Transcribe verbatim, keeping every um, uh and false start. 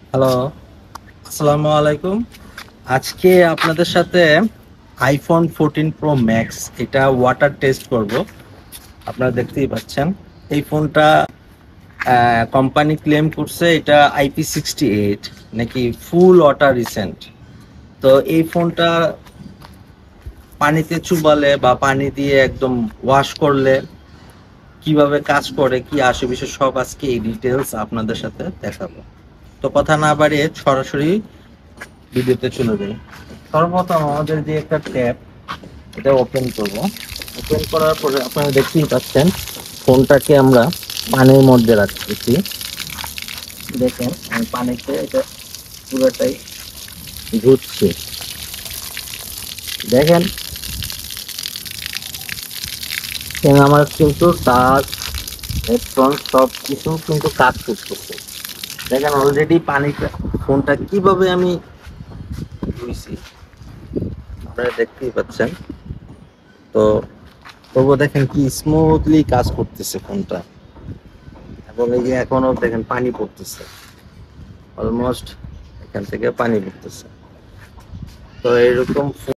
Hello, আসসালামু আলাইকুম। আজকে আপনাদের সাথে আইফোন ফোরটিন প্রো ম্যাক্স এটা ওয়াটার টেস্ট করব। আপনারা দেখতেই পাচ্ছেন এই ফোনটা কোম্পানি ক্লেম করছে এটা আইপি সিক্সটি এইট নাকি ফুল ওয়াটার রিসেন্ট। তো এই ফোনটা পানিতে চুবালে বা পানি দিয়ে একদম ওয়াশ করলে কিভাবে কাজ করে, কি আসে বিষয় সব আজকে এই ডিটেলস আপনাদের সাথে দেখাবো। তো কথা না বাড়িয়ে সরাসরি ভিডিওতে চলে যাই। সর্বপ্রথম আমাদের যে একটা ট্যাব এটা ওপেন করব। ওপেন করার পরে আপনারা দেখতেই পাচ্ছেন ফোনটাকে আমরা পানির মধ্যে রাখতেছি। দেখেন আমি পানিতে এটা পুরোটাই ধুচ্ছি। দেখেন এখানে আমার কিন্তু টাচ হেডফোন সব কিছু কিন্তু কাজ করতেছে। দেখেন অলরেডি পানিটা ফোনটা কিভাবে আমি ধুইছি আপনারা দেখতেই পাচ্ছেন। তো তবুও দেখেন কি স্মুথলি কাজ করতেছে ফোনটা, এবং এই যে এখনো দেখেন পানি পড়তেছে, অলমোস্ট এখান থেকে পানি পড়তেছে। তো এরকম